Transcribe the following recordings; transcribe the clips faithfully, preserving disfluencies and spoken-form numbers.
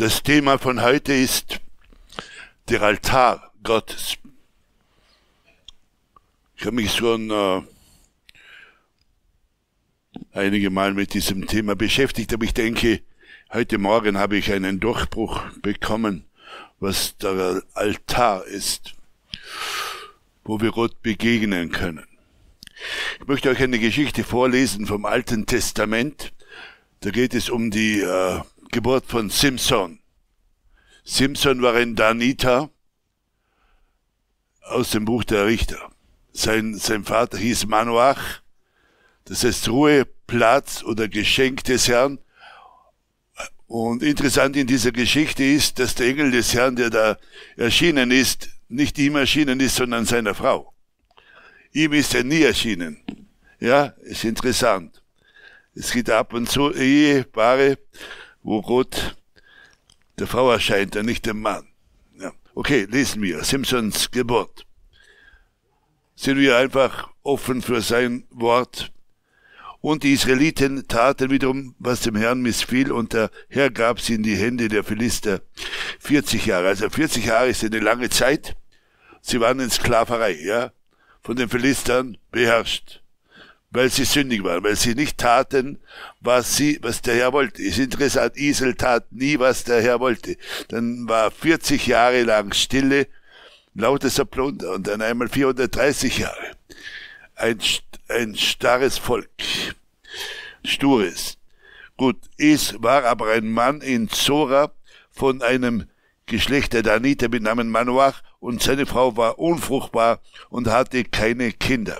Das Thema von heute ist der Altar Gottes. Ich habe mich schon äh, einige Mal mit diesem Thema beschäftigt, aber ich denke, heute Morgen habe ich einen Durchbruch bekommen, was der Altar ist, wo wir Gott begegnen können. Ich möchte euch eine Geschichte vorlesen vom Alten Testament. Da geht es um die äh, Geburt von Simson. Simson war ein Daniter aus dem Buch der Richter. Sein, sein Vater hieß Manoach, das heißt Ruheplatz oder Geschenk des Herrn. Und interessant in dieser Geschichte ist, dass der Engel des Herrn, der da erschienen ist, nicht ihm erschienen ist, sondern seiner Frau. Ihm ist er nie erschienen. Ja, ist interessant. Es gibt ab und zu Ehepaare, wo Gott der Frau erscheint, und nicht dem Mann. Ja. Okay, lesen wir. Simsons Geburt. Sind wir einfach offen für sein Wort. Und die Israeliten taten wiederum, was dem Herrn missfiel, und der Herr gab sie in die Hände der Philister vierzig Jahre. Also vierzig Jahre ist eine lange Zeit. Sie waren in Sklaverei, ja, von den Philistern beherrscht, weil sie sündig waren, weil sie nicht taten, was sie, was der Herr wollte. Ist interessant, Israel tat nie, was der Herr wollte. Dann war vierzig Jahre lang Stille, lautes Plunder, und dann einmal vierhundertdreißig Jahre. Ein, ein starres Volk, stures. Gut, es war aber ein Mann in Zora von einem Geschlecht der Daniter mit Namen Manoach, und seine Frau war unfruchtbar und hatte keine Kinder.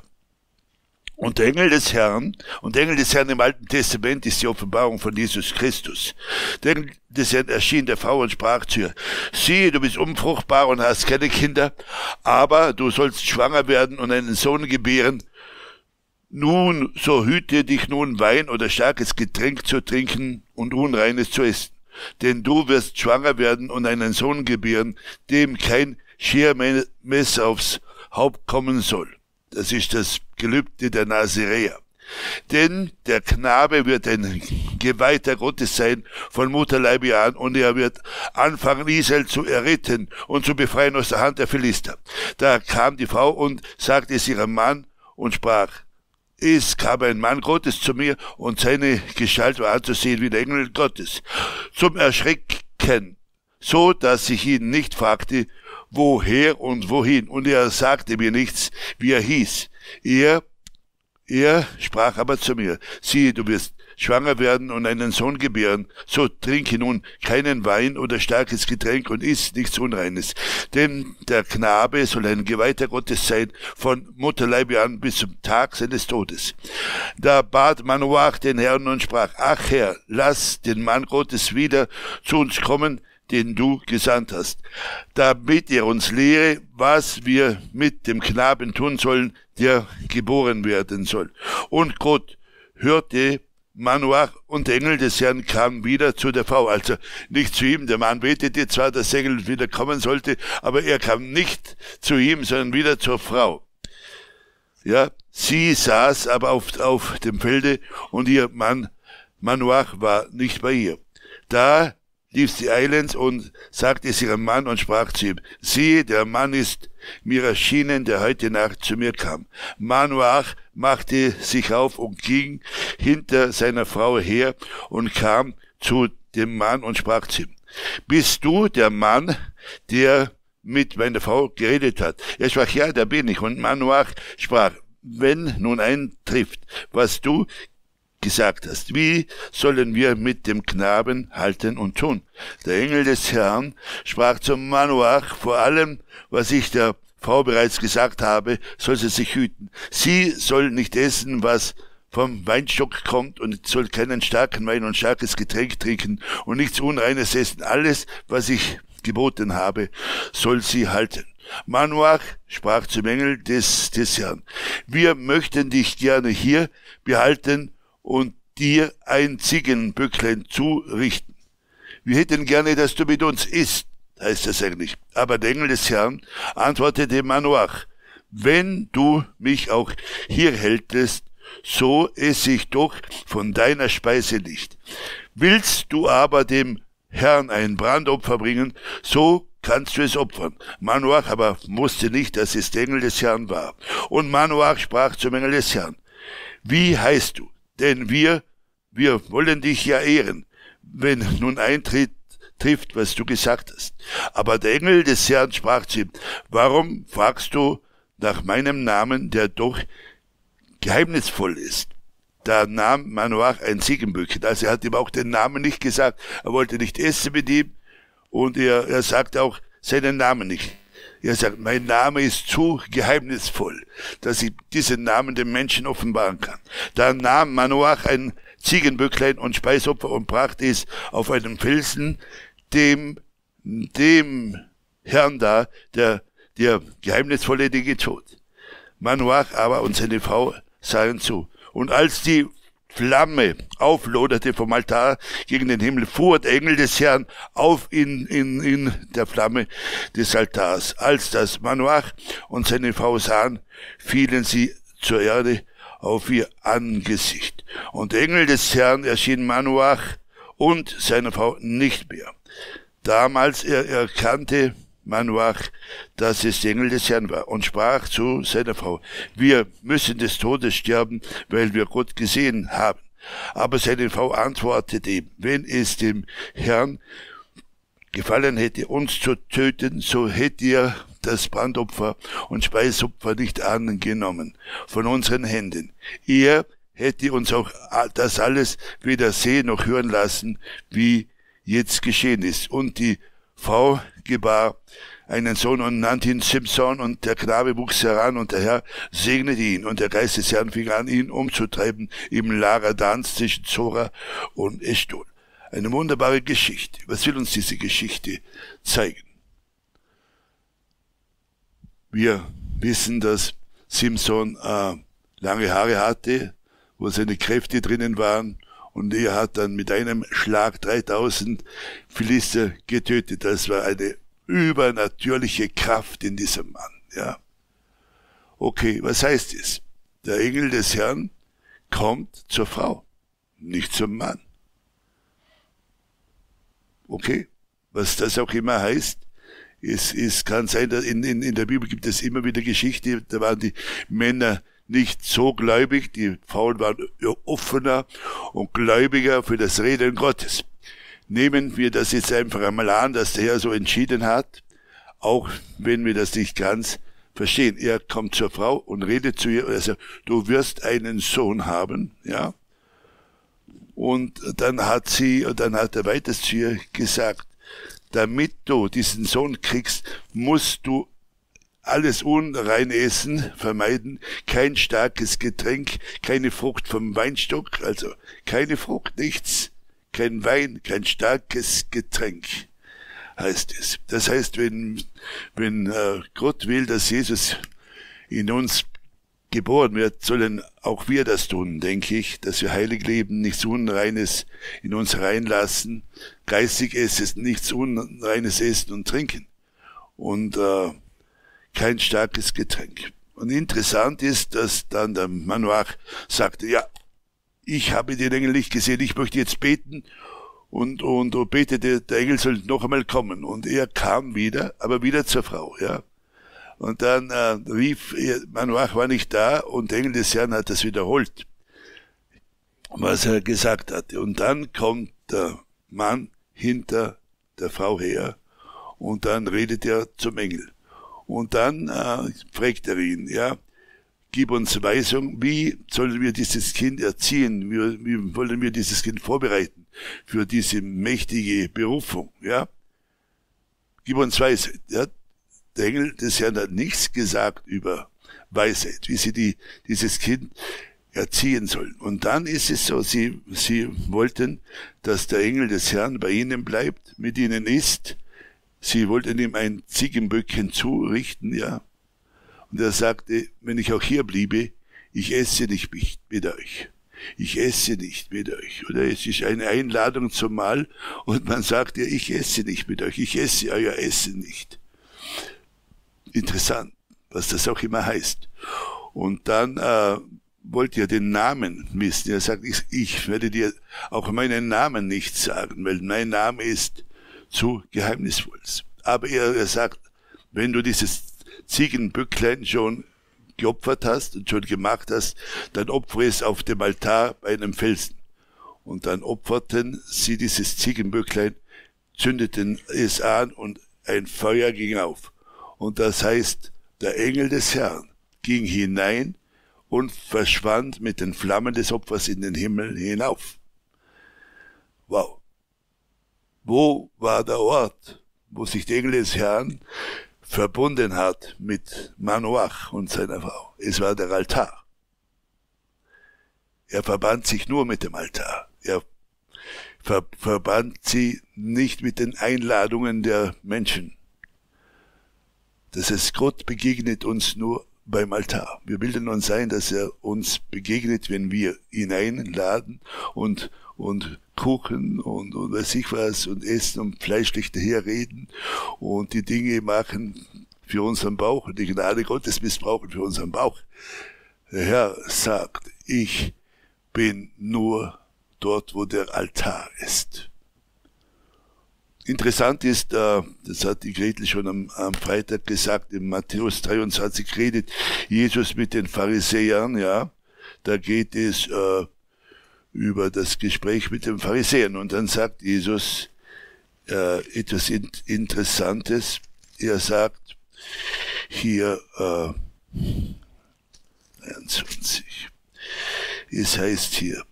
Und der Engel des Herrn, und der Engel des Herrn im Alten Testament ist die Offenbarung von Jesus Christus. Der Engel des Herrn erschien der Frau und sprach zu ihr: Siehe, du bist unfruchtbar und hast keine Kinder, aber du sollst schwanger werden und einen Sohn gebären. Nun, so hüte dich nun, Wein oder starkes Getränk zu trinken und Unreines zu essen. Denn du wirst schwanger werden und einen Sohn gebären, dem kein Schermesser aufs Haupt kommen soll. Das ist das Gelübde der Naziräer. Denn der Knabe wird ein Geweihter Gottes sein von Mutterleibe an, und er wird anfangen, Israel zu erretten und zu befreien aus der Hand der Philister. Da kam die Frau und sagte es ihrem Mann und sprach: Es kam ein Mann Gottes zu mir, und seine Gestalt war anzusehen wie der Engel Gottes, zum Erschrecken, so dass ich ihn nicht fragte, woher und wohin, und er sagte mir nichts, wie er hieß. Er, er sprach aber zu mir: Siehe, du wirst schwanger werden und einen Sohn gebären, so trinke nun keinen Wein oder starkes Getränk und iss nichts Unreines. Denn der Knabe soll ein Geweihter Gottes sein, von Mutterleibe an bis zum Tag seines Todes. Da bat Manoach den Herrn und sprach: Ach Herr, lass den Mann Gottes wieder zu uns kommen, den du gesandt hast, damit er uns lehre, was wir mit dem Knaben tun sollen, der geboren werden soll. Und Gott hörte Manoach, und der Engel des Herrn kam wieder zu der Frau, also nicht zu ihm. Der Mann betete zwar, dass der Engel wieder kommen sollte, aber er kam nicht zu ihm, sondern wieder zur Frau. Ja, sie saß aber auf, auf dem Felde, und ihr Mann Manoach war nicht bei ihr. Da lief sie eilends und sagte es ihrem Mann und sprach zu ihm: Siehe, der Mann ist mir erschienen, der heute Nacht zu mir kam. Manoach machte sich auf und ging hinter seiner Frau her und kam zu dem Mann und sprach zu ihm: Bist du der Mann, der mit meiner Frau geredet hat? Er sprach: Ja, da bin ich. Und Manoach sprach: Wenn nun eintrifft, was du gesagt hast, wie sollen wir mit dem Knaben halten und tun? Der Engel des Herrn sprach zum Manoach: Vor allem, was ich der Frau bereits gesagt habe, soll sie sich hüten. Sie soll nicht essen, was vom Weinstock kommt, und soll keinen starken Wein und starkes Getränk trinken und nichts Unreines essen. Alles, was ich geboten habe, soll sie halten. Manoach sprach zum Engel des, des Herrn: Wir möchten dich gerne hier behalten und dir ein Ziegenböcklein zurichten. Wir hätten gerne, dass du mit uns isst, heißt das eigentlich. Aber der Engel des Herrn antwortete Manoach: Wenn du mich auch hier hältest, so esse ich doch von deiner Speise nicht. Willst du aber dem Herrn ein Brandopfer bringen, so kannst du es opfern. Manoach aber wusste nicht, dass es der Engel des Herrn war. Und Manoach sprach zum Engel des Herrn: Wie heißt du? Denn wir, wir wollen dich ja ehren, wenn nun eintritt, trifft, was du gesagt hast. Aber der Engel des Herrn sprach zu ihm: Warum fragst du nach meinem Namen, der doch geheimnisvoll ist? Da nahm Manoach ein Ziegenböckchen. Also er hat ihm auch den Namen nicht gesagt. Er wollte nicht essen mit ihm. Und er, er sagt auch seinen Namen nicht. Er sagt, mein Name ist zu geheimnisvoll, dass ich diesen Namen dem Menschen offenbaren kann. Da nahm Manoach ein Ziegenböcklein und Speisopfer und brachte es auf einen Felsen dem, dem Herrn da, der, der geheimnisvolle Dinge tut. Manoach aber und seine Frau sahen zu. Und als die Flamme aufloderte vom Altar gegen den Himmel, fuhr der Engel des Herrn auf in, in, in der Flamme des Altars. Als das Manoach und seine Frau sahen, fielen sie zur Erde auf ihr Angesicht. Und der Engel des Herrn erschien Manoach und seiner Frau nicht mehr. Damals er erkannte Manoach, dass es der Engel des Herrn war, und sprach zu seiner Frau: Wir müssen des Todes sterben, weil wir Gott gesehen haben. Aber seine Frau antwortete ihm: Wenn es dem Herrn gefallen hätte, uns zu töten, so hätte er das Brandopfer und Speisopfer nicht angenommen von unseren Händen. Er hätte uns auch das alles weder sehen noch hören lassen, wie jetzt geschehen ist. Und die Frau gebar einen Sohn und nannte ihn Simson, und der Knabe wuchs heran, und der Herr segnete ihn, und der Geist des Herrn fing an, ihn umzutreiben im Lager Dans zwischen Zora und Eschdol. Eine wunderbare Geschichte. Was will uns diese Geschichte zeigen? Wir wissen, dass Simson äh, lange Haare hatte, wo seine Kräfte drinnen waren, und er hat dann mit einem Schlag dreitausend Philister getötet. Das war eine übernatürliche Kraft in diesem Mann, ja. Okay, was heißt es? Der Engel des Herrn kommt zur Frau, nicht zum Mann. Okay, was das auch immer heißt, es, es kann sein, dass in, in, in der Bibel gibt es immer wieder Geschichte, da waren die Männer nicht so gläubig, die Frauen waren offener und gläubiger für das Reden Gottes. Nehmen wir das jetzt einfach einmal an, dass der Herr so entschieden hat, auch wenn wir das nicht ganz verstehen. Er kommt zur Frau und redet zu ihr und er sagt: Du wirst einen Sohn haben, ja. Und dann hat sie, und dann hat er weiter zu ihr gesagt: Damit du diesen Sohn kriegst, musst du alles unreine Essen vermeiden, kein starkes Getränk, keine Frucht vom Weinstock, also keine Frucht, nichts, kein Wein, kein starkes Getränk, heißt es. Das heißt, wenn, wenn äh, Gott will, dass Jesus in uns geboren wird, sollen auch wir das tun, denke ich, dass wir heilig leben, nichts Unreines in uns reinlassen, geistig essen, nichts Unreines essen und trinken. Und äh, kein starkes Getränk. Und interessant ist, dass dann der Manoach sagte: Ja, ich habe den Engel nicht gesehen, ich möchte jetzt beten, und, und, und betete, der Engel soll noch einmal kommen. Und er kam wieder, aber wieder zur Frau, ja. Und dann äh, rief er, Manoach war nicht da, und der Engel des Herrn hat das wiederholt, was er gesagt hatte. Und dann kommt der Mann hinter der Frau her, und dann redet er zum Engel. Und dann äh, fragt er ihn, ja, gib uns Weisung, wie sollen wir dieses Kind erziehen, wie, wie wollen wir dieses Kind vorbereiten für diese mächtige Berufung, ja. Gib uns Weisheit, ja. Der Engel des Herrn hat nichts gesagt über Weisheit, wie sie die, dieses Kind erziehen sollen. Und dann ist es so, sie, sie wollten, dass der Engel des Herrn bei ihnen bleibt, mit ihnen ist. Sie wollten ihm ein Ziegenböckchen zurichten, ja. Und er sagte: Wenn ich auch hier bliebe, ich esse nicht mit euch. Ich esse nicht mit euch. Oder es ist eine Einladung zum Mahl, und man sagt ja, ich esse nicht mit euch. Ich esse euer Essen nicht. Interessant, was das auch immer heißt. Und dann äh, wollte ja den Namen wissen. Er sagt, ich, ich werde dir auch meinen Namen nicht sagen, weil mein Name ist zu geheimnisvoll. Aber er, er sagt, wenn du dieses Ziegenböcklein schon geopfert hast und schon gemacht hast, dann opfere es auf dem Altar bei einem Felsen. Und dann opferten sie dieses Ziegenböcklein, zündeten es an und ein Feuer ging auf. Und das heißt, der Engel des Herrn ging hinein und verschwand mit den Flammen des Opfers in den Himmel hinauf. Wow. Wo war der Ort, wo sich der Engel des Herrn verbunden hat mit Manoach und seiner Frau? Es war der Altar. Er verband sich nur mit dem Altar. Er ver- verband sie nicht mit den Einladungen der Menschen. Das heißt, Gott begegnet uns nur beim Altar. Wir bilden uns ein, dass er uns begegnet, wenn wir ihn einladen und, und Kuchen und, und weiß ich was und essen und fleischlich daherreden und die Dinge machen für unseren Bauch und die Gnade Gottes missbrauchen für unseren Bauch. Der Herr sagt, ich bin nur dort, wo der Altar ist. Interessant ist, äh, das hat die Gretel schon am, am Freitag gesagt, in Matthäus dreiundzwanzig redet Jesus mit den Pharisäern, ja, da geht es äh, über das Gespräch mit den Pharisäern und dann sagt Jesus äh, etwas in, Interessantes. Er sagt hier äh, einundzwanzig, es heißt hier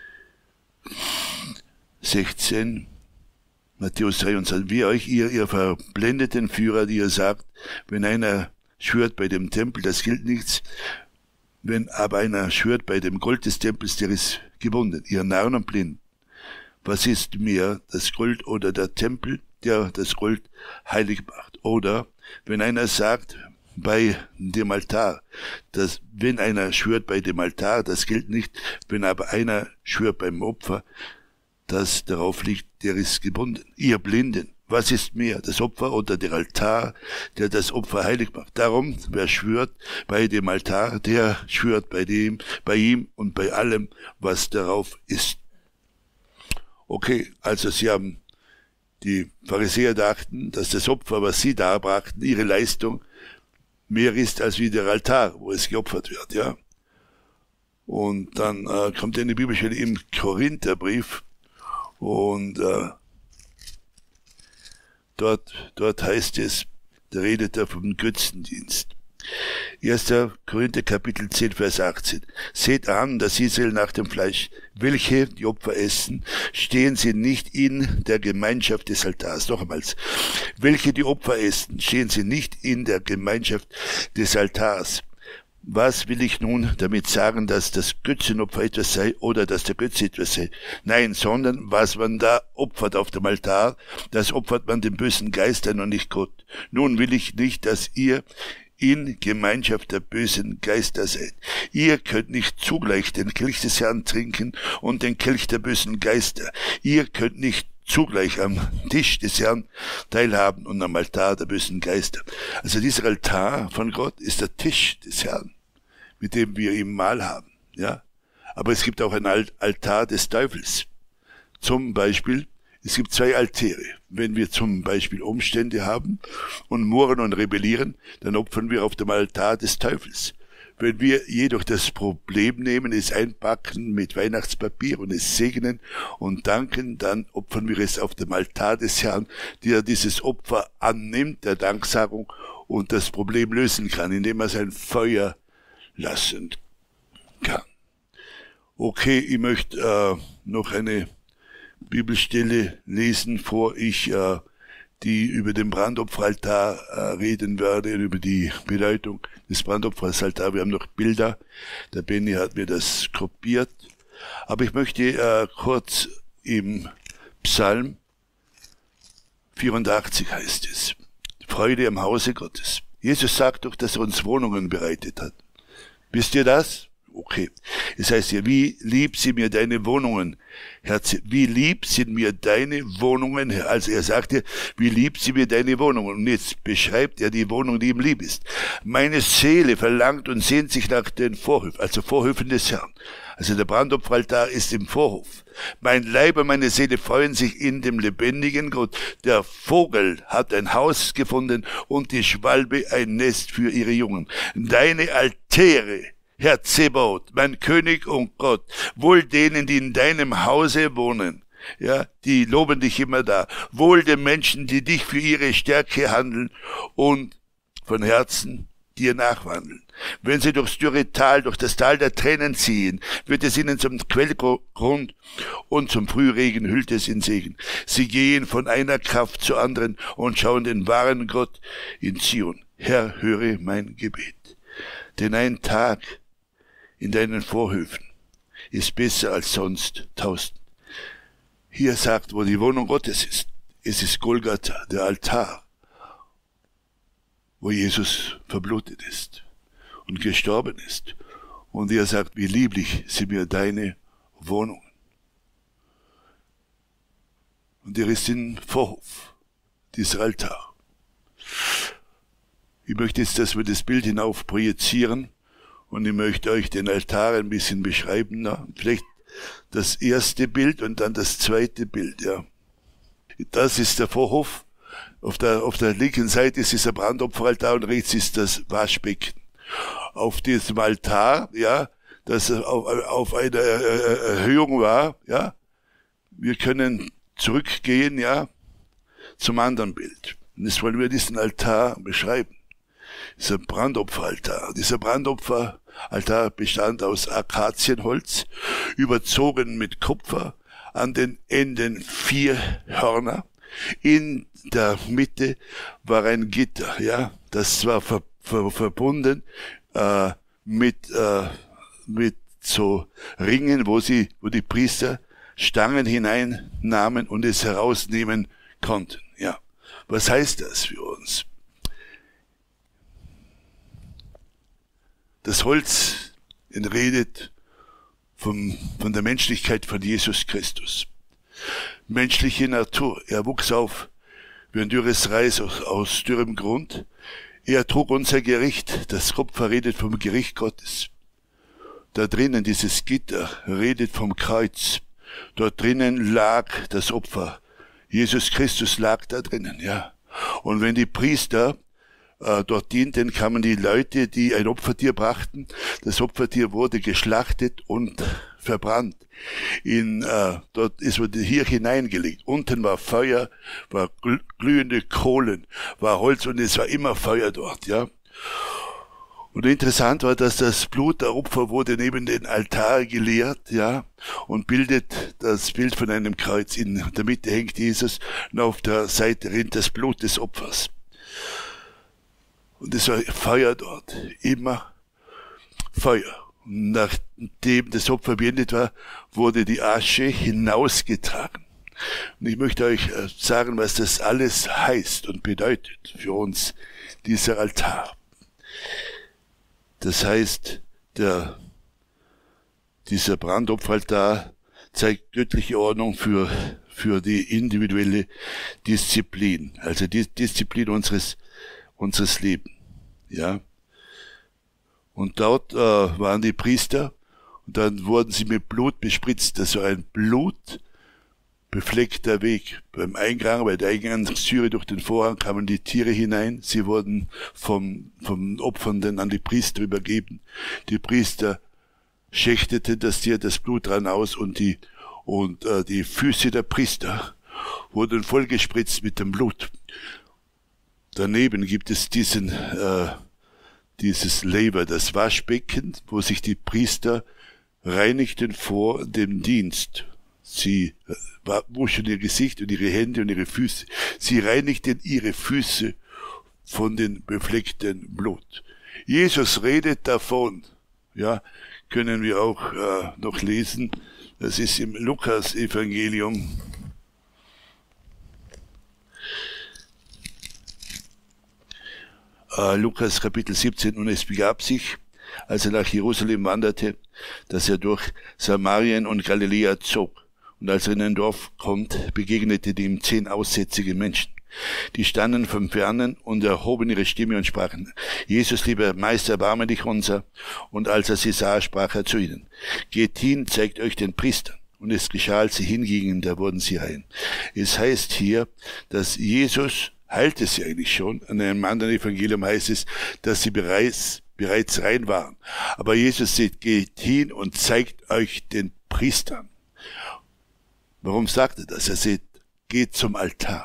sechzehn, Matthäus dreiundzwanzig, wie euch ihr, ihr verblendeten Führer, die ihr sagt, wenn einer schwört bei dem Tempel, das gilt nichts, wenn aber einer schwört bei dem Gold des Tempels, der ist gebunden, ihr Narren und Blinden. Was ist mir das Gold oder der Tempel, der das Gold heilig macht? Oder wenn einer sagt, bei dem Altar, dass wenn einer schwört bei dem Altar, das gilt nicht, wenn aber einer schwört beim Opfer, das darauf liegt, der ist gebunden. Ihr Blinden, was ist mehr, das Opfer oder der Altar, der das Opfer heilig macht? Darum, wer schwört bei dem Altar, der schwört bei dem, bei ihm und bei allem, was darauf ist. Okay, also sie haben, die Pharisäer dachten, dass das Opfer, was sie darbrachten, ihre Leistung, mehr ist als wie der Altar, wo es geopfert wird, ja. Und dann äh, kommt eine Bibelstelle im Korintherbrief, und äh, dort, dort heißt es, da redet er vom Götzendienst. erster Korinther Kapitel zehn, Vers achtzehn. Seht an, dass Israel nach dem Fleisch, welche die Opfer essen, stehen sie nicht in der Gemeinschaft des Altars. Noch einmal. Welche die Opfer essen, stehen sie nicht in der Gemeinschaft des Altars. Was will ich nun damit sagen, dass das Götzenopfer etwas sei oder dass der Götze etwas sei? Nein, sondern was man da opfert auf dem Altar, das opfert man den bösen Geistern und nicht Gott. Nun will ich nicht, dass ihr in Gemeinschaft der bösen Geister seid. Ihr könnt nicht zugleich den Kelch des Herrn trinken und den Kelch der bösen Geister. Ihr könnt nicht zugleich am Tisch des Herrn teilhaben und am Altar der bösen Geister. Also dieser Altar von Gott ist der Tisch des Herrn, mit dem wir ihm Mahl haben, ja. Aber es gibt auch ein Altar des Teufels. Zum Beispiel, es gibt zwei Altäre. Wenn wir zum Beispiel Umstände haben und murren und rebellieren, dann opfern wir auf dem Altar des Teufels. Wenn wir jedoch das Problem nehmen, es einpacken mit Weihnachtspapier und es segnen und danken, dann opfern wir es auf dem Altar des Herrn, der dieses Opfer annimmt, der Danksagung, und das Problem lösen kann, indem er sein Feuer lassen kann. Okay, ich möchte äh, noch eine Bibelstelle lesen, vor ich äh, die über den Brandopferaltar äh, reden werde, über die Bedeutung des Brandopferaltars. Wir haben noch Bilder, der Benny hat mir das kopiert. Aber ich möchte äh, kurz im Psalm vierundachtzig heißt es, Freude am Hause Gottes. Jesus sagt doch, dass er uns Wohnungen bereitet hat. Wisst ihr das? Okay. Es heißt hier, wie lieb sind mir deine Wohnungen, Herz, wie lieb sind mir deine Wohnungen, also er sagte, wie lieb sind mir deine Wohnungen. Und jetzt beschreibt er die Wohnung, die ihm lieb ist. Meine Seele verlangt und sehnt sich nach den Vorhöfen, also Vorhöfen des Herrn. Also der Brandopferaltar ist im Vorhof. Mein Leib und meine Seele freuen sich in dem lebendigen Gott. Der Vogel hat ein Haus gefunden und die Schwalbe ein Nest für ihre Jungen. Deine Altäre, Herr Zebaoth, mein König und Gott, wohl denen, die in deinem Hause wohnen, ja, die loben dich immer da, wohl den Menschen, die dich für ihre Stärke handeln und von Herzen dir nachwandeln. Wenn sie durchs dürre Tal, durch das Tal der Tränen ziehen, wird es ihnen zum Quellgrund und zum Frühregen hüllt es in Segen. Sie gehen von einer Kraft zur anderen und schauen den wahren Gott in Zion. Herr, höre mein Gebet. Denn ein Tag in deinen Vorhöfen ist besser als sonst tausend. Hier sagt, wo die Wohnung Gottes ist. Es ist Golgatha, der Altar, wo Jesus verblutet ist und gestorben ist. Und er sagt, wie lieblich sind mir deine Wohnungen. Und er ist im Vorhof, dieser Altar. Ich möchte jetzt, dass wir das Bild hinauf projizieren. Und ich möchte euch den Altar ein bisschen beschreiben. Na? Vielleicht das erste Bild und dann das zweite Bild. Ja. Das ist der Vorhof. Auf der, auf der linken Seite ist dieser Brandopferaltar und rechts ist das Waschbecken. Auf diesem Altar, ja, das auf, auf einer Erhöhung war, ja, wir können zurückgehen, ja, zum anderen Bild. Und jetzt wollen wir diesen Altar beschreiben. Dieser Brandopferaltar. Dieser Brandopferaltar bestand aus Akazienholz, überzogen mit Kupfer, an den Enden vier Hörner. In der Mitte war ein Gitter, ja, das war ver, ver, verbunden äh, mit äh, mit so Ringen, wo sie, wo die Priester Stangen hineinnahmen und es herausnehmen konnten. Ja, was heißt das für uns? Das Holz redet vom, von der Menschlichkeit von Jesus Christus. Menschliche Natur. Er wuchs auf wie ein dürres Reis aus, aus dürrem Grund. Er trug unser Gericht. Das Kupfer redet vom Gericht Gottes. Da drinnen, dieses Gitter, redet vom Kreuz. Dort drinnen lag das Opfer. Jesus Christus lag da drinnen, ja. Und wenn die Priester äh, dort dienten, kamen die Leute, die ein Opfertier brachten. Das Opfertier wurde geschlachtet und verbrannt. In, äh, dort ist wurde hier hineingelegt. Unten war Feuer, war glühende Kohlen, war Holz und es war immer Feuer dort, ja. Und interessant war, dass das Blut der Opfer wurde neben den Altar geleert, ja, und bildet das Bild von einem Kreuz. In der Mitte hängt Jesus und auf der Seite rinnt das Blut des Opfers. Und es war Feuer dort, immer Feuer. Und nachdem das Opfer beendet war, wurde die Asche hinausgetragen. Und ich möchte euch sagen, was das alles heißt und bedeutet für uns, dieser Altar. Das heißt, der, dieser Brandopferaltar zeigt göttliche Ordnung für, für die individuelle Disziplin, also die Disziplin unseres, unseres Lebens, ja. Und dort äh, waren die Priester und dann wurden sie mit Blut bespritzt, das war ein blutbefleckter Weg. Beim Eingang, bei der Eingangstüre durch den Vorhang kamen die Tiere hinein, sie wurden vom, vom Opfernden an die Priester übergeben. Die Priester schächteten das Tier, das Blut rann aus und die, und äh, die Füße der Priester wurden vollgespritzt mit dem Blut. Daneben gibt es diesen äh, dieses Laver, das Waschbecken, wo sich die Priester reinigten vor dem Dienst. Sie wuschen ihr Gesicht und ihre Hände und ihre Füße. Sie reinigten ihre Füße von dem befleckten Blut. Jesus redet davon, ja, können wir auch äh, noch lesen. Das ist im Lukas-Evangelium. Äh, Lukas Kapitel siebzehn, und es begab sich, als er nach Jerusalem wanderte, dass er durch Samarien und Galiläa zog. Und als er in ein Dorf kommt, begegnete ihm zehn aussätzige Menschen. Die standen vom Fernen und erhoben ihre Stimme und sprachen: Jesus, lieber Meister, erbarme dich unser. Und als er sie sah, sprach er zu ihnen: Geht hin, zeigt euch den Priestern. Und es geschah, als sie hingingen, da wurden sie rein. Es heißt hier, dass Jesus heilte sie eigentlich schon. In einem anderen Evangelium heißt es, dass sie bereits, bereits rein waren. Aber Jesus sagt: Geht hin und zeigt euch den Priestern. Warum sagt er das? Er sagt: Geht zum Altar.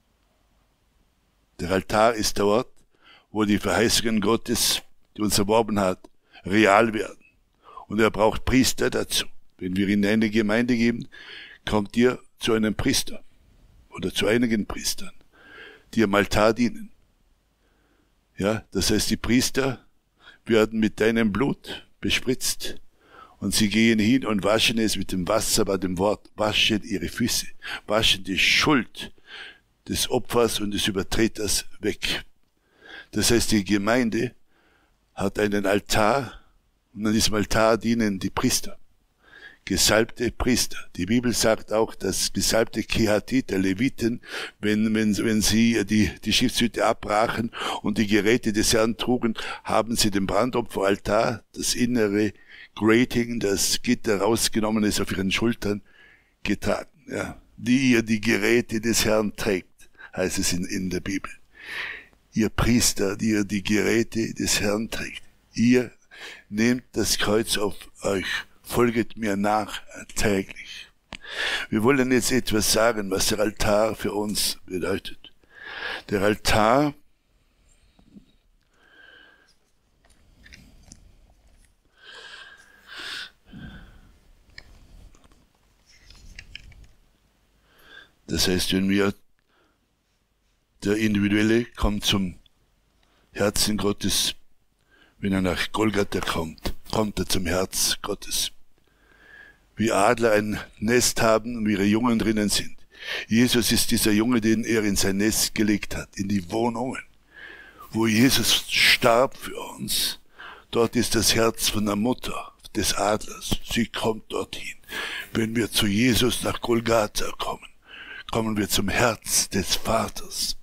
Der Altar ist der Ort, wo die Verheißungen Gottes, die uns erworben hat, real werden. Und er braucht Priester dazu. Wenn wir in eine Gemeinde gehen, kommt ihr zu einem Priester oder zu einigen Priestern, die am Altar dienen. Ja, das heißt, die Priester werden mit deinem Blut bespritzt und sie gehen hin und waschen es mit dem Wasser bei dem Wort, waschen ihre Füße, waschen die Schuld des Opfers und des Übertreters weg. Das heißt, die Gemeinde hat einen Altar und an diesem Altar dienen die Priester. Gesalbte Priester. Die Bibel sagt auch, dass gesalbte Kehatiter, Leviten, wenn, wenn, wenn sie die, die Stiftshütte abbrachen und die Geräte des Herrn trugen, haben sie den Brandopferaltar, das innere Grating, das Gitter rausgenommen ist, auf ihren Schultern getragen. Ja, die ihr die Geräte des Herrn trägt, heißt es in, in der Bibel. Ihr Priester, die ihr die Geräte des Herrn trägt. Ihr nehmt das Kreuz auf euch, folget mir nach täglich. Wir wollen jetzt etwas sagen, was der Altar für uns bedeutet. Der Altar das heißt, wenn wir der Individuelle kommt zum Herzen Gottes, wenn er nach Golgatha kommt, kommt er zum Herz Gottes. Wie Adler ein Nest haben und ihre Jungen drinnen sind. Jesus ist dieser Junge, den er in sein Nest gelegt hat, in die Wohnungen. Wo Jesus starb für uns, dort ist das Herz von der Mutter des Adlers. Sie kommt dorthin. Wenn wir zu Jesus nach Golgatha kommen, kommen wir zum Herz des Vaters.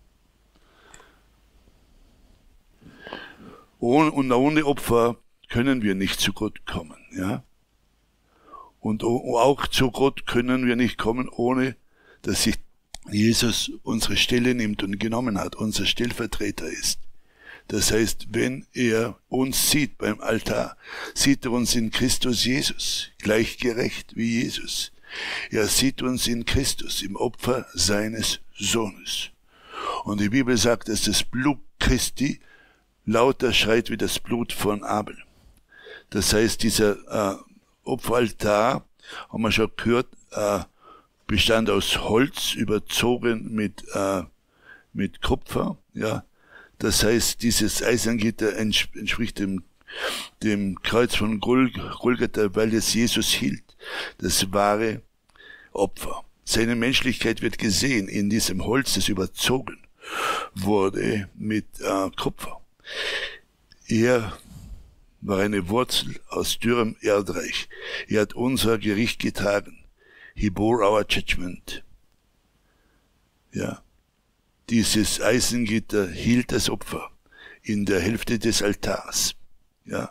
Ohne, und ohne Opfer können wir nicht zu Gott kommen, ja. Und auch zu Gott können wir nicht kommen, ohne dass sich Jesus unsere Stelle nimmt und genommen hat, unser Stellvertreter ist. Das heißt, wenn er uns sieht beim Altar, sieht er uns in Christus Jesus, gleichgerecht wie Jesus. Er sieht uns in Christus, im Opfer seines Sohnes. Und die Bibel sagt, dass das Blut Christi lauter schreit wie das Blut von Abel. Das heißt, dieser äh, Opferaltar, haben wir schon gehört, äh, bestand aus Holz, überzogen mit, äh, mit Kupfer. Ja. Das heißt, dieses Eisengitter entspricht dem, dem Kreuz von Golgatha, weil es Jesus hielt. Das wahre Opfer. Seine Menschlichkeit wird gesehen in diesem Holz, das überzogen wurde mit äh, Kupfer. Er war eine Wurzel aus dürrem Erdreich. Er hat unser Gericht getragen. He bore our judgment. Ja. Dieses Eisengitter hielt das Opfer in der Hälfte des Altars. Ja.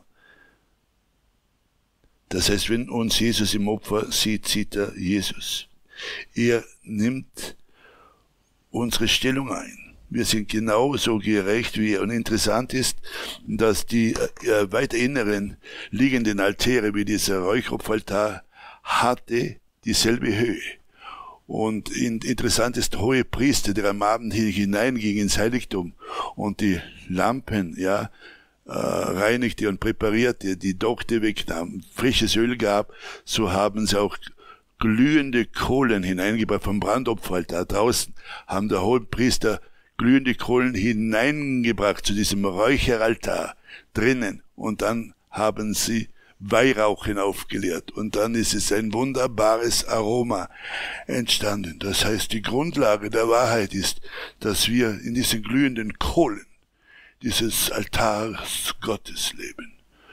Das heißt, wenn uns Jesus im Opfer sieht, sieht er Jesus. Er nimmt unsere Stellung ein. Wir sind genauso gerecht wie er. Und interessant ist, dass die äh, weiter inneren liegenden Altäre wie dieser Räucheropferaltar hatte dieselbe Höhe. Und interessant ist, der hohe Priester, der am Abend hineinging ins Heiligtum und die Lampen, ja, äh, reinigte und präparierte, die Dochte wegnahm, frisches Öl gab, so haben sie auch glühende Kohlen hineingebracht vom Brandopferaltar. Draußen haben der hohe Priester glühende Kohlen hineingebracht zu diesem Räucheraltar drinnen, und dann haben sie Weihrauch hinaufgeleert, und dann ist es ein wunderbares Aroma entstanden. Das heißt, die Grundlage der Wahrheit ist, dass wir in diesen glühenden Kohlen dieses Altars Gottes leben.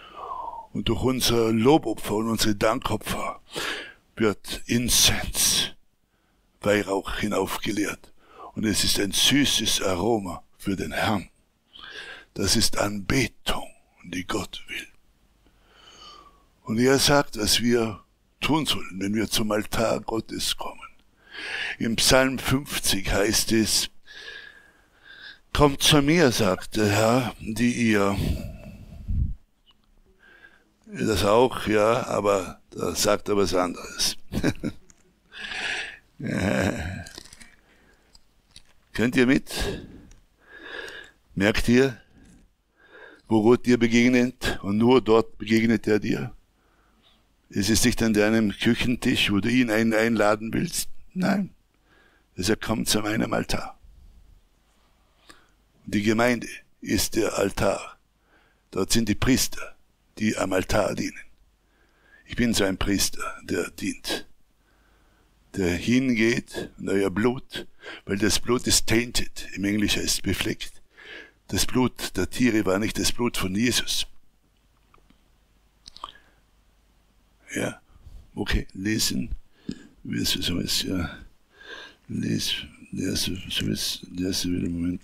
Und durch unser Lobopfer und unsere Dankopfer wird Incense, Weihrauch hinaufgeleert. Und es ist ein süßes Aroma für den Herrn. Das ist Anbetung, die Gott will. Und er sagt, was wir tun sollen, wenn wir zum Altar Gottes kommen. Im Psalm fünfzig heißt es, kommt zu mir, sagt der Herr, die ihr, das auch, ja, aber da sagt er was anderes. Ja. Könnt ihr mit? Merkt ihr, wo Gott dir begegnet und nur dort begegnet er dir? Es ist nicht an deinem Küchentisch, wo du ihn ein einladen willst. Nein, er kommt zu meinem Altar. Die Gemeinde ist der Altar. Dort sind die Priester, die am Altar dienen. Ich bin so ein Priester, der dient, der hingeht und euer Blut, weil das Blut ist tainted, im Englischen ist befleckt. Das Blut der Tiere war nicht das Blut von Jesus. Ja, okay, lesen, wie es so ist, ja, lesen, der ist, so ist, der ist wieder, Moment,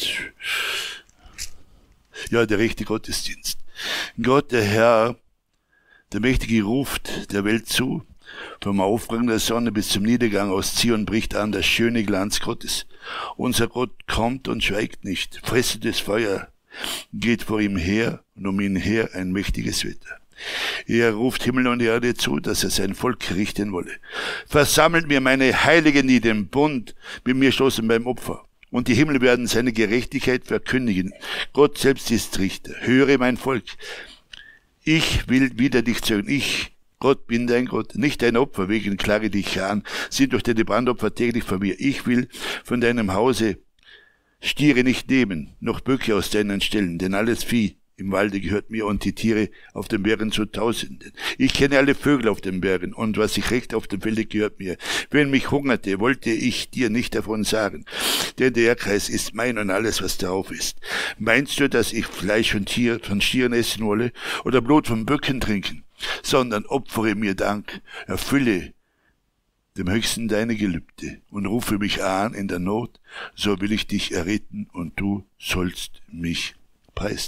ja, der rechte Gottesdienst. Gott, der Herr, der Mächtige ruft der Welt zu, vom Aufgang der Sonne bis zum Niedergang aus Zion bricht an der schöne Glanz Gottes. Unser Gott kommt und schweigt nicht, fressendes Feuer geht vor ihm her und um ihn her ein mächtiges Wetter. Er ruft Himmel und Erde zu, dass er sein Volk richten wolle. Versammelt mir meine Heiligen, die den Bund mit mir schlossen beim Opfer. Und die Himmel werden seine Gerechtigkeit verkündigen. Gott selbst ist Richter. Höre mein Volk. Ich will wieder dich zeugen. Ich, Gott, bin dein Gott. Nicht dein Opfer, wegen klage dich an. Sind durch deine Brandopfer täglich von mir. Ich will von deinem Hause Stiere nicht nehmen, noch Böcke aus deinen Ställen, denn alles Vieh im Walde gehört mir und die Tiere auf den Bergen zu Tausenden. Ich kenne alle Vögel auf den Bergen und was sich recht auf dem Felde gehört mir. Wenn mich hungerte, wollte ich dir nicht davon sagen, denn der Erdkreis ist mein und alles, was darauf ist. Meinst du, dass ich Fleisch von Tier, von Stieren essen wolle oder Blut von Böcken trinken? Sondern opfere mir Dank, erfülle dem Höchsten deine Gelübde und rufe mich an in der Not, so will ich dich erretten und du sollst mich preisen.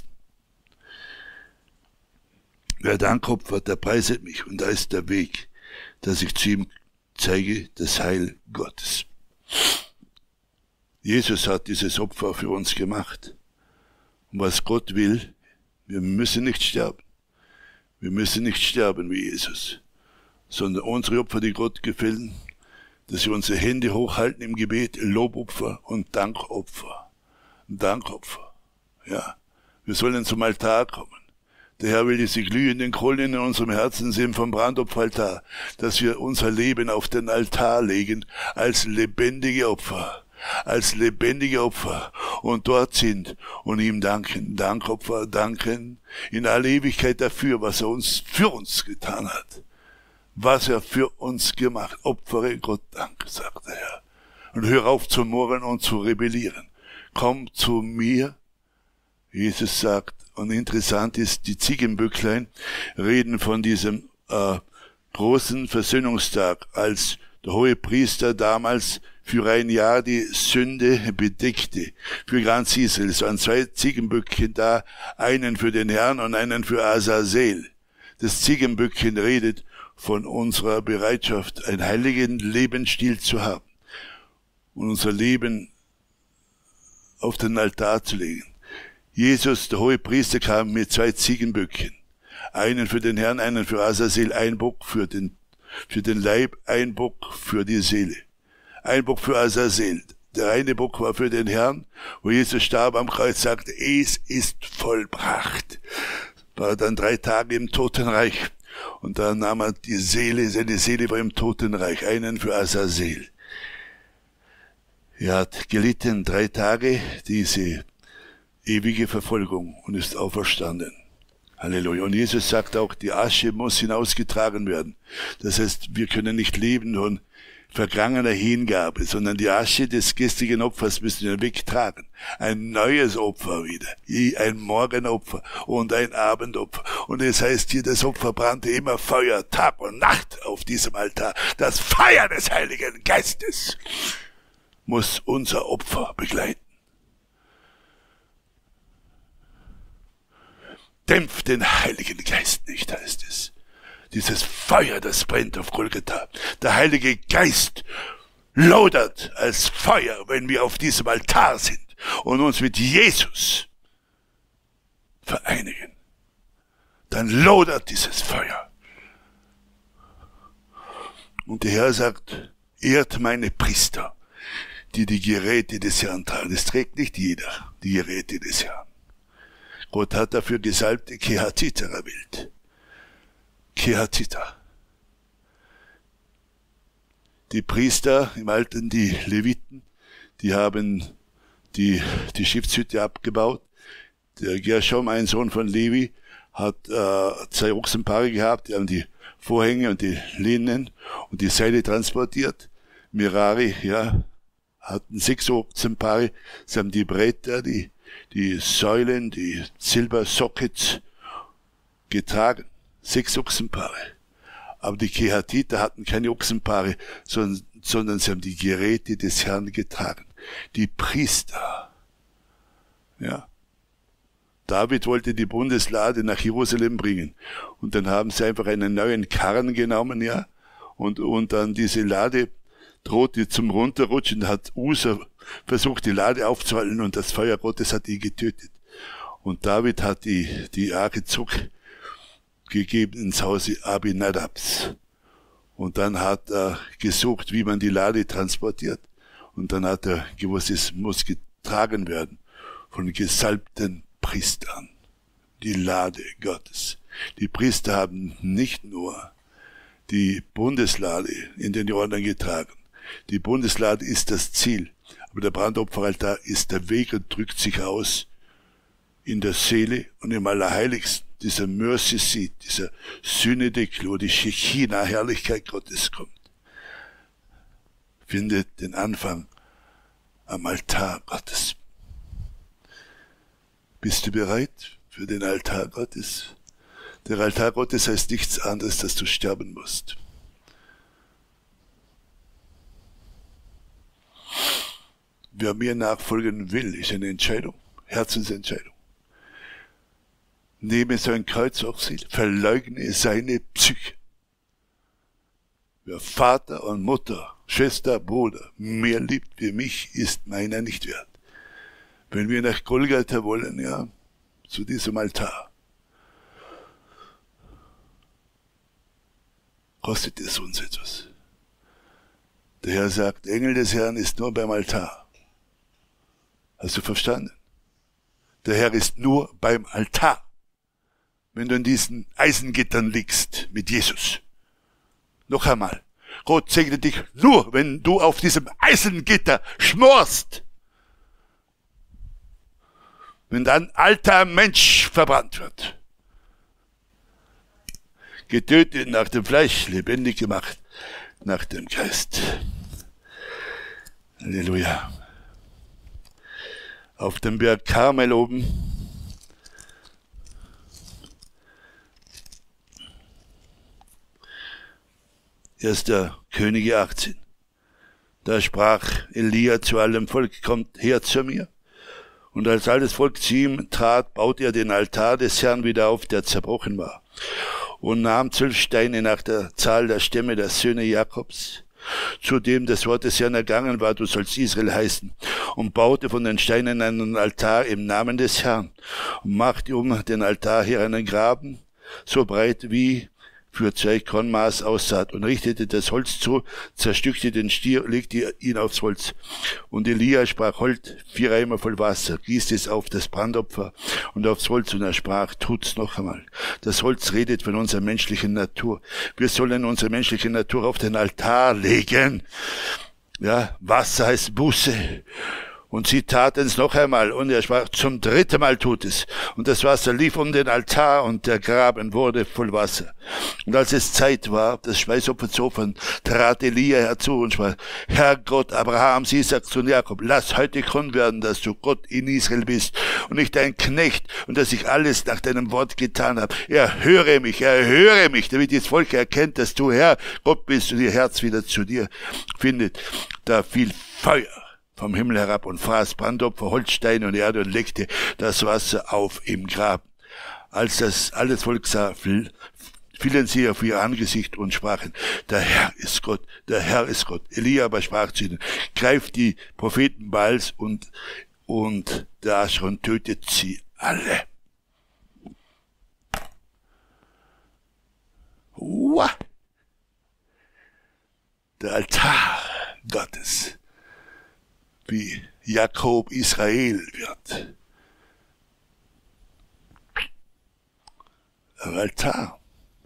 Wer Dank opfert, der preiset mich, und da ist der Weg, dass ich zu ihm zeige, das Heil Gottes. Jesus hat dieses Opfer für uns gemacht. Und was Gott will, wir müssen nicht sterben. Wir müssen nicht sterben wie Jesus, sondern unsere Opfer, die Gott gefallen, dass wir unsere Hände hochhalten im Gebet, Lobopfer und Dankopfer. Dankopfer, ja. Wir sollen zum Altar kommen. Der Herr will diese glühenden Kohlen in unserem Herzen sehen vom Brandopferaltar, dass wir unser Leben auf den Altar legen, als lebendige Opfer, als lebendige Opfer und dort sind und ihm danken, Dankopfer, danken in aller Ewigkeit dafür, was er uns für uns getan hat, was er für uns gemacht, opfere Gott Dank, sagt der Herr. Und hör auf zu murren und zu rebellieren. Komm zu mir, Jesus sagt. Und interessant ist, die Ziegenböcklein reden von diesem äh, großen Versöhnungstag, als der hohe Priester damals für ein Jahr die Sünde bedeckte, für ganz Israel. Es waren zwei Ziegenböckchen da, einen für den Herrn und einen für Azazel. Das Ziegenböckchen redet von unserer Bereitschaft, einen heiligen Lebensstil zu haben und unser Leben auf den Altar zu legen. Jesus, der hohe Priester, kam mit zwei Ziegenböckchen. Einen für den Herrn, einen für Azazel, ein Bock für den, für den Leib, ein Bock für die Seele. Ein Bock für Azazel. Der eine Bock war für den Herrn, wo Jesus starb am Kreuz, sagte, es ist vollbracht. War dann drei Tage im Totenreich. Und dann nahm er die Seele, seine Seele war im Totenreich, einen für Azazel. Er hat gelitten drei Tage, diese ewige Verfolgung, und ist auferstanden. Halleluja. Und Jesus sagt auch, die Asche muss hinausgetragen werden. Das heißt, wir können nicht leben und vergangener Hingabe, sondern die Asche des gestrigen Opfers müssen wir wegtragen. Ein neues Opfer wieder, ein Morgenopfer und ein Abendopfer. Und es heißt hier, das Opfer brannte immer Feuer, Tag und Nacht auf diesem Altar. Das Feuer des Heiligen Geistes muss unser Opfer begleiten. Dämpft den Heiligen Geist nicht, heißt es. Dieses Feuer, das brennt auf Golgatha. Der Heilige Geist lodert als Feuer, wenn wir auf diesem Altar sind und uns mit Jesus vereinigen. Dann lodert dieses Feuer. Und der Herr sagt, ehrt meine Priester, die die Geräte des Herrn tragen. Es trägt nicht jeder die Geräte des Herrn. Gott hat dafür gesalbte Kehatiter erwählt. Kehatiter. Die Priester im Alten, die Leviten, die haben die, die Stiftshütte abgebaut. Der Gershom, ein Sohn von Levi, hat äh, zwei Ochsenpaare gehabt, die haben die Vorhänge und die Linnen und die Seile transportiert. Merari, ja, hatten sechs Ochsenpaare, sie haben die Bretter, die, die Säulen, die Silbersockets getragen. Sechs Ochsenpaare. Aber die Kehatiter hatten keine Ochsenpaare, sondern, sondern sie haben die Geräte des Herrn getragen. Die Priester. Ja. David wollte die Bundeslade nach Jerusalem bringen. Und dann haben sie einfach einen neuen Karren genommen, ja. Und, und dann diese Lade drohte zum Runterrutschen, hat Usa versucht, die Lade aufzuhalten und das Feuer Gottes hat ihn getötet. Und David hat die, die Arche zurückgegeben ins Hause Abinadabs. Und dann hat er gesucht, wie man die Lade transportiert. Und dann hat er gewusst, es muss getragen werden von gesalbten Priestern. Die Lade Gottes. Die Priester haben nicht nur die Bundeslade in den Jordan getragen. Die Bundeslade ist das Ziel. Aber der Brandopferaltar ist der Weg und drückt sich aus in der Seele und im Allerheiligsten. Dieser Mercy Seat, dieser Sühnedeckel, wo die Schechina-Herrlichkeit Gottes kommt, findet den Anfang am Altar Gottes. Bist du bereit für den Altar Gottes? Der Altar Gottes heißt nichts anderes, dass du sterben musst. Wer mir nachfolgen will, ist eine Entscheidung, Herzensentscheidung. Nehme sein Kreuz auf sich, verleugne seine Psyche. Wer Vater und Mutter, Schwester, Bruder mehr liebt wie mich, ist meiner nicht wert. Wenn wir nach Golgatha wollen, ja, zu diesem Altar, kostet es uns etwas. Der Herr sagt, Engel des Herrn ist nur beim Altar. Hast du verstanden? Der Herr ist nur beim Altar. Wenn du in diesen Eisengittern liegst mit Jesus. Noch einmal. Gott segne dich nur, wenn du auf diesem Eisengitter schmorst. Wenn dein alter Mensch verbrannt wird. Getötet nach dem Fleisch, lebendig gemacht nach dem Geist. Halleluja. Auf dem Berg Karmel oben erster Könige achtzehn. Da sprach Elia zu allem Volk, kommt her zu mir. Und als alles Volk zu ihm trat, baute er den Altar des Herrn wieder auf, der zerbrochen war. Und nahm zwölf Steine nach der Zahl der Stämme der Söhne Jakobs, zu dem das Wort des Herrn ergangen war, du sollst Israel heißen, und baute von den Steinen einen Altar im Namen des Herrn, und machte um den Altar her einen Graben, so breit wie für zwei Kornmaß aussaat, und richtete das Holz zu, zerstückte den Stier, legte ihn aufs Holz. Und Elia sprach, holt vier Eimer voll Wasser, gießt es auf das Brandopfer und aufs Holz, und er sprach, tut's noch einmal. Das Holz redet von unserer menschlichen Natur. Wir sollen unsere menschliche Natur auf den Altar legen. Ja, Wasser heißt Buße. Und sie taten es noch einmal, und er sprach, zum dritten Mal tut es. Und das Wasser lief um den Altar, und der Graben wurde voll Wasser. Und als es Zeit war, das Speisopfer zu opfern, trat Elia herzu und sprach, Herr Gott Abrahams, Isaaks und Jakob, lass heute kund werden, dass du Gott in Israel bist, und ich dein Knecht, und dass ich alles nach deinem Wort getan habe. Erhöre mich, erhöre mich, damit das Volk erkennt, dass du Herr Gott bist und ihr Herz wieder zu dir findet. Da fiel Feuer vom Himmel herab und fraß Brandopfer, Holzsteine und Erde und legte das Wasser auf im Graben. Als das alles Volk sah, fielen sie auf ihr Angesicht und sprachen, der Herr ist Gott, der Herr ist Gott. Elia aber sprach zu ihnen, greift die Propheten Baals und, und der Aschron tötet sie alle. Uah. Der Altar Gottes, wie Jakob Israel wird. Der Altar.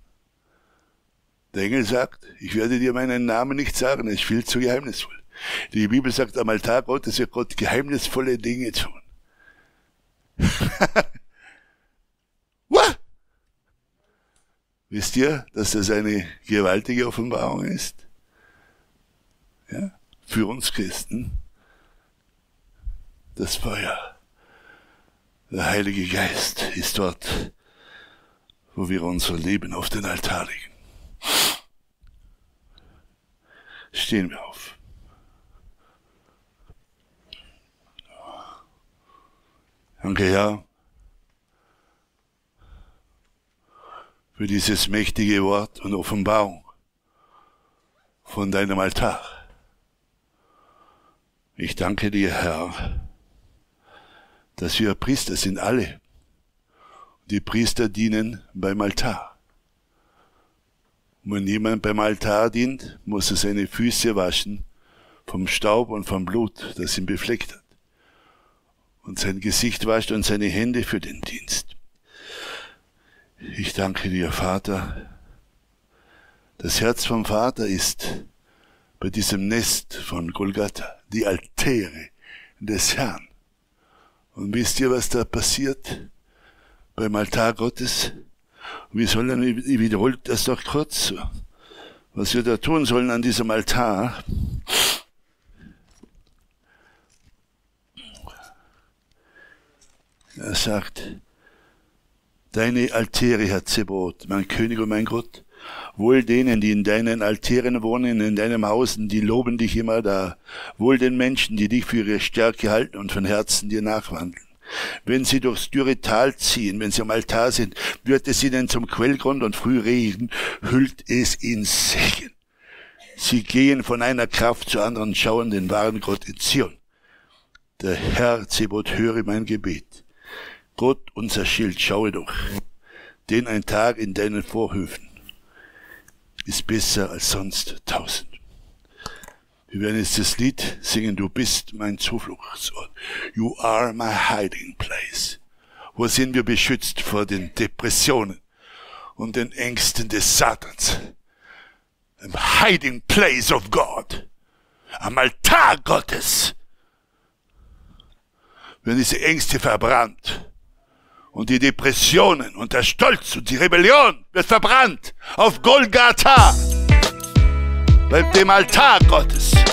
Der Engel sagt, ich werde dir meinen Namen nicht sagen, es ist viel zu geheimnisvoll. Die Bibel sagt, am Altar Gottes wird Gott geheimnisvolle Dinge tun. What? Wisst ihr, dass das eine gewaltige Offenbarung ist? Ja? Für uns Christen. Das Feuer, der Heilige Geist ist dort, wo wir unser Leben auf den Altar legen. Stehen wir auf. Danke, Herr, für dieses mächtige Wort und Offenbarung von deinem Altar. Ich danke dir, Herr, dass wir Priester sind, alle. Die Priester dienen beim Altar. Und wenn jemand beim Altar dient, muss er seine Füße waschen vom Staub und vom Blut, das ihn befleckt hat. Und sein Gesicht wascht und seine Hände für den Dienst. Ich danke dir, Vater. Das Herz vom Vater ist bei diesem Nest von Golgatha, die Altäre des Herrn. Und wisst ihr, was da passiert beim Altar Gottes? Wir sollen, ich wiederhole das doch kurz, was wir da tun sollen an diesem Altar. Er sagt, deine Altäre, Herr Zebaoth, mein König und mein Gott, wohl denen, die in deinen Altären wohnen, in deinem Hausen, die loben dich immer da. Wohl den Menschen, die dich für ihre Stärke halten und von Herzen dir nachwandeln. Wenn sie durchs dürre Tal ziehen, wenn sie am Altar sind, wird es ihnen zum Quellgrund und Frühregen hüllt es in Segen. Sie gehen von einer Kraft zur anderen, schauen den wahren Gott in Zion. Der Herr Zebaoth, höre mein Gebet. Gott, unser Schild, schaue doch, denn ein Tag in deinen Vorhöfen ist besser als sonst tausend. Wir werden jetzt das Lied singen, du bist mein Zufluchtsort. You are my hiding place. Wo sind wir beschützt vor den Depressionen und den Ängsten des Satans? Im hiding place of God. Am Altar Gottes. Werden diese Ängste verbrannt. Und die Depressionen und der Stolz und die Rebellion wird verbrannt auf Golgatha, bei dem Altar Gottes.